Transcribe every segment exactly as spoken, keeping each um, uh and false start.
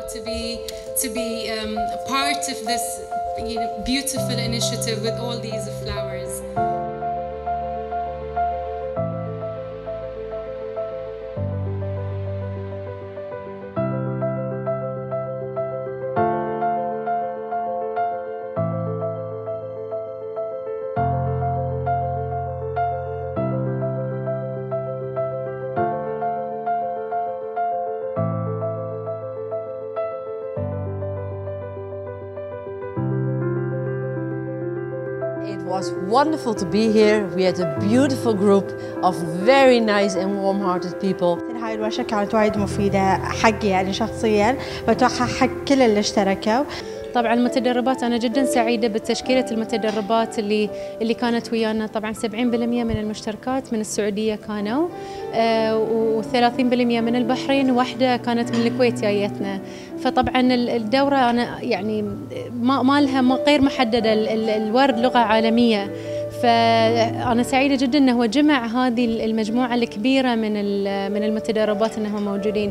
to be to be um, part of this, you know, beautiful initiative with all these flowers. It was wonderful to be here. We had a beautiful group of very nice and warm-hearted people. هاي الورشة كانت وايد مفيدة حقي يعني شخصياً، وأتوقع حق كل اللي اشتركوا. طبعا المتدربات أنا جدا سعيدة بتشكيلة المتدربات اللي اللي كانت ويانا. طبعا سبعين بالمئة من المشتركات من السعودية كانوا، وثلاثين بالمئة من البحرين، وواحدة كانت من الكويت جايتنا. فطبعا الدورة أنا يعني ما ما لها غير محددة، الورد لغة عالمية. فأنا سعيدة جدا أنه جمع هذه المجموعة الكبيرة من من المتدربات أنهم موجودين.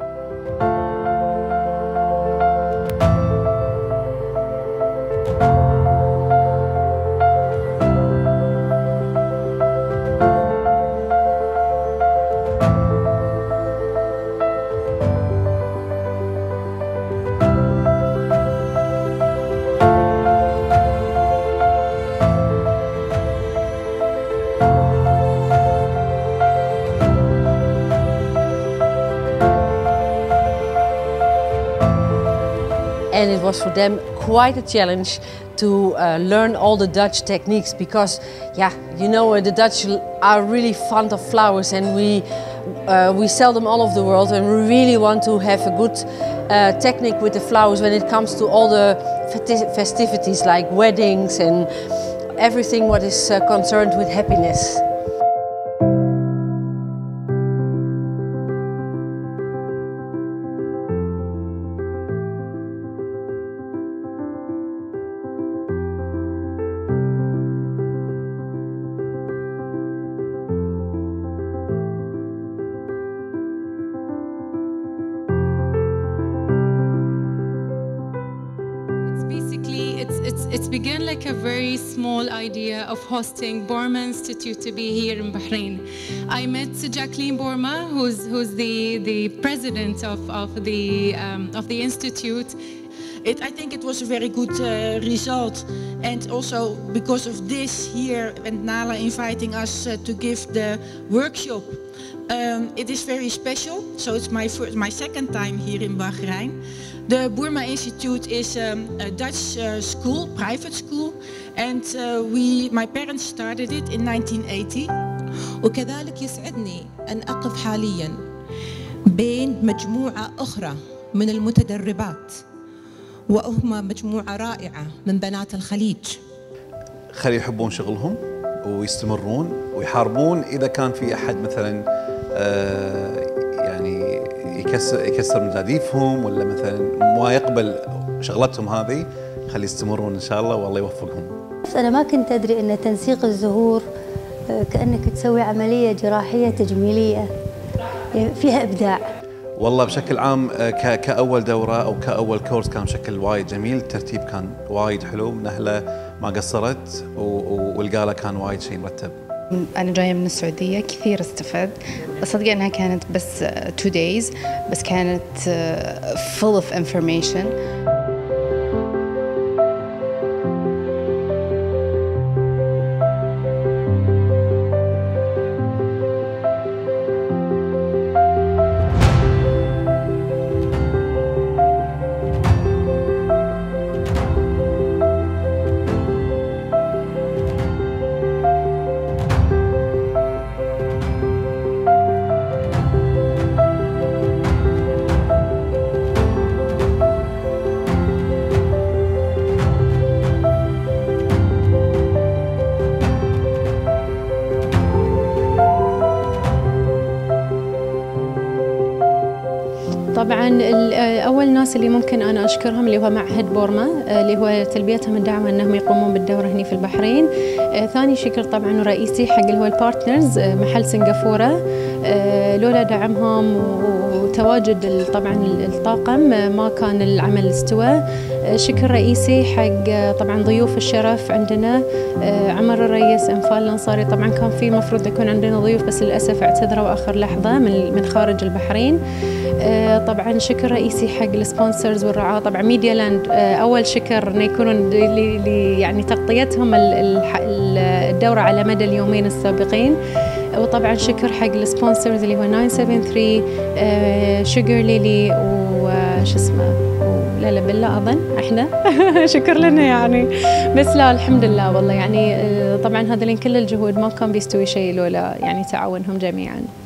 And it was for them quite a challenge to uh, learn all the Dutch techniques, because, yeah, you know, uh, the Dutch are really fond of flowers, and we uh, we sell them all over the world, and we really want to have a good uh, technique with the flowers when it comes to all the festivities like weddings and everything what is uh, concerned with happiness. It's, it's, it's begun like a very small idea of hosting Borma Institute to be here in Bahrain. I met Jacqueline Borma, who's, who's the, the president of, of, the, um, of the institute. It, I think it was a very good uh, result, and also because of this here and Nala inviting us uh, to give the workshop. Um, it is very special, so it's my first, my second time here in Bahrain. The Borma Institute is um, a Dutch uh, school, private school, and uh, we, my parents started it in nineteen eighty. وكذلك يسعدني أن أقف حالياً بين مجموعة أخرى من المتدربات، وهم مجموعة رائعة من بنات الخليج. خلي يحبون شغلهم ويستمرون ويحاربون إذا كان في أحد مثلاً آه يعني يكسر يكسر مجاديفهم، ولا مثلاً ما يقبل شغلتهم هذه، خلي يستمرون إن شاء الله والله يوفقهم. أنا ما كنت أدري أن تنسيق الزهور كأنك تسوي عملية جراحية تجميلية فيها إبداع. والله بشكل عام كأول دورة أو كأول كورس كان بشكل وايد جميل، الترتيب كان وايد حلو، نهلة ما قصرت، والقالة كان وايد شيء مرتب. أنا جاية من السعودية، كثير استفدت. أصدق أنها كانت بس two days، بس كانت full of information. طبعا اول ناس اللي ممكن انا اشكرهم اللي هو معهد بورما اللي هو تلبيتهم الدعوه انهم يقومون بالدوره هنا في البحرين. ثاني شكر طبعا رئيسي حق اللي هو البارتنرز محل سنغافوره، لولا دعمهم وتواجد طبعا الطاقم ما كان العمل استوى. شكر رئيسي حق طبعا ضيوف الشرف عندنا عمر الرئيس، انفال الانصاري. طبعا كان في مفروض يكون عندنا ضيوف بس للاسف اعتذروا اخر لحظه من من خارج البحرين. طبعا شكر رئيسي حق السبونسرز والرعاة، طبعا ميديا لاند اول شكر انه يكونون يعني تغطيتهم الدوره على مدى اليومين السابقين. وطبعا شكر حق السبونسرز اللي هو تسعة سبعة ثلاثة، شوجر ليلي وش اسمه لا لا بالله اظن احنا شكر لنا يعني. بس لا الحمد لله والله يعني طبعا هذولين كل الجهود ما كان بيستوي شيء لولا يعني تعاونهم جميعا.